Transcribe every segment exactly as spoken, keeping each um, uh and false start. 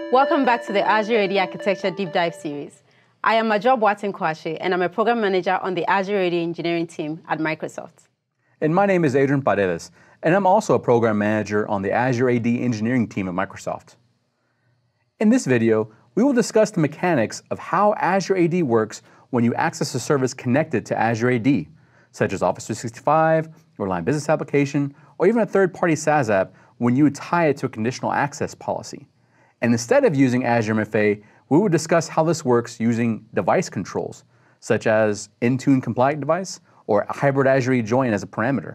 Welcome back to the Azure A D Architecture Deep Dive series. I am Boateng-Kwakye, and I'm a program manager on the Azure A D engineering team at Microsoft. And my name is Adrian Paredes, and I'm also a program manager on the Azure A D engineering team at Microsoft. In this video, we will discuss the mechanics of how Azure A D works when you access a service connected to Azure A D, such as Office three sixty-five, or line business application, or even a third-party SaaS app when you tie it to a conditional access policy. And instead of using Azure M F A, we will discuss how this works using device controls, such as Intune compliant device or a hybrid Azure join as a parameter.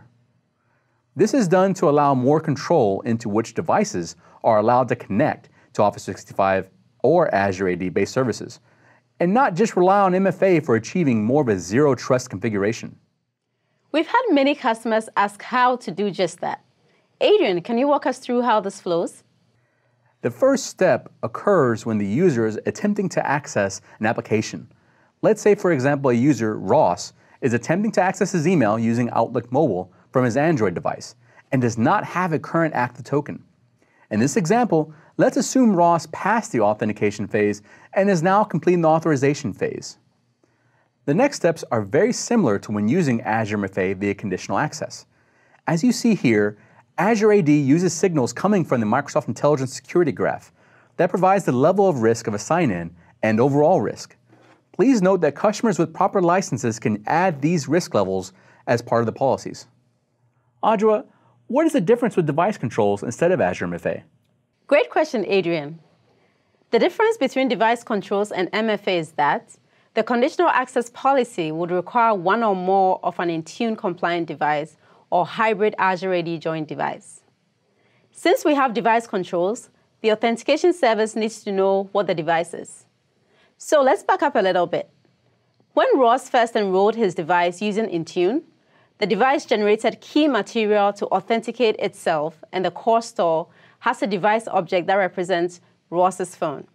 This is done to allow more control into which devices are allowed to connect to Office three sixty-five or Azure A D-based services, and not just rely on M F A for achieving more of a zero-trust configuration. We've had many customers ask how to do just that. Adrian, can you walk us through how this flows? The first step occurs when the user is attempting to access an application. Let's say, for example, a user, Ross, is attempting to access his email using Outlook Mobile from his Android device and does not have a current active token. In this example, let's assume Ross passed the authentication phase and is now completing the authorization phase. The next steps are very similar to when using Azure M F A via conditional access. As you see here, Azure A D uses signals coming from the Microsoft Intelligence Security Graph that provides the level of risk of a sign-in and overall risk. Please note that customers with proper licenses can add these risk levels as part of the policies. Audra, what is the difference with device controls instead of Azure M F A? Great question, Adrian. The difference between device controls and M F A is that the conditional access policy would require one or more of an Intune compliant device or hybrid Azure A D joint device. Since we have device controls, the authentication service needs to know what the device is. So let's back up a little bit. When Ross first enrolled his device using Intune, the device generated key material to authenticate itself, and the core store has a device object that represents Ross's phone.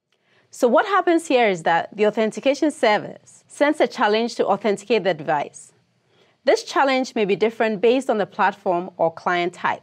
So what happens here is that the authentication service sends a challenge to authenticate the device. This challenge may be different based on the platform or client type.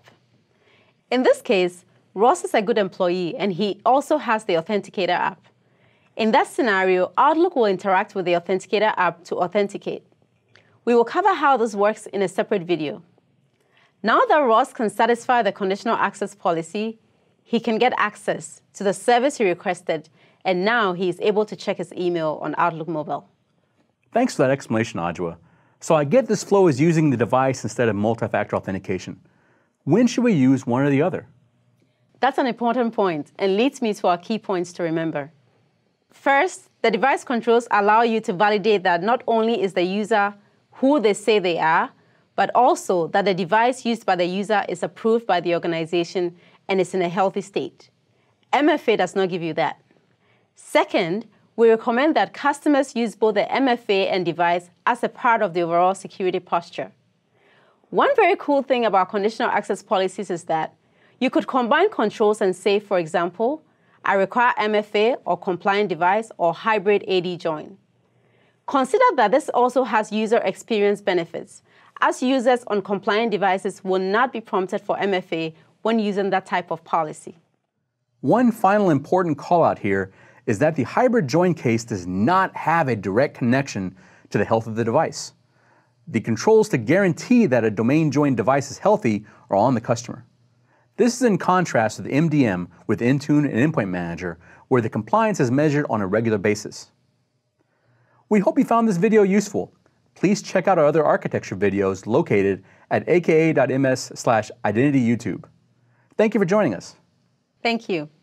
In this case, Ross is a good employee and he also has the Authenticator app. In that scenario, Outlook will interact with the Authenticator app to authenticate. We will cover how this works in a separate video. Now that Ross can satisfy the conditional access policy, he can get access to the service he requested, and now he is able to check his email on Outlook Mobile. Thanks for that explanation, Audra. So I get this flow is using the device instead of multi-factor authentication. When should we use one or the other? That's an important point and leads me to our key points to remember. First, the device controls allow you to validate that not only is the user who they say they are, but also that the device used by the user is approved by the organization and is in a healthy state. M F A does not give you that. Second, we recommend that customers use both the M F A and device as a part of the overall security posture. One very cool thing about conditional access policies is that you could combine controls and say, for example, I require M F A or compliant device or hybrid A D join. Consider that this also has user experience benefits, as users on compliant devices will not be prompted for M F A when using that type of policy. One final important call out here is that the hybrid join case does not have a direct connection to the health of the device. The controls to guarantee that a domain joined device is healthy are on the customer. This is in contrast to the M D M with Intune and Endpoint Manager, where the compliance is measured on a regular basis. We hope you found this video useful. Please check out our other architecture videos located at aka dot m s slash identity YouTube. Thank you for joining us. Thank you.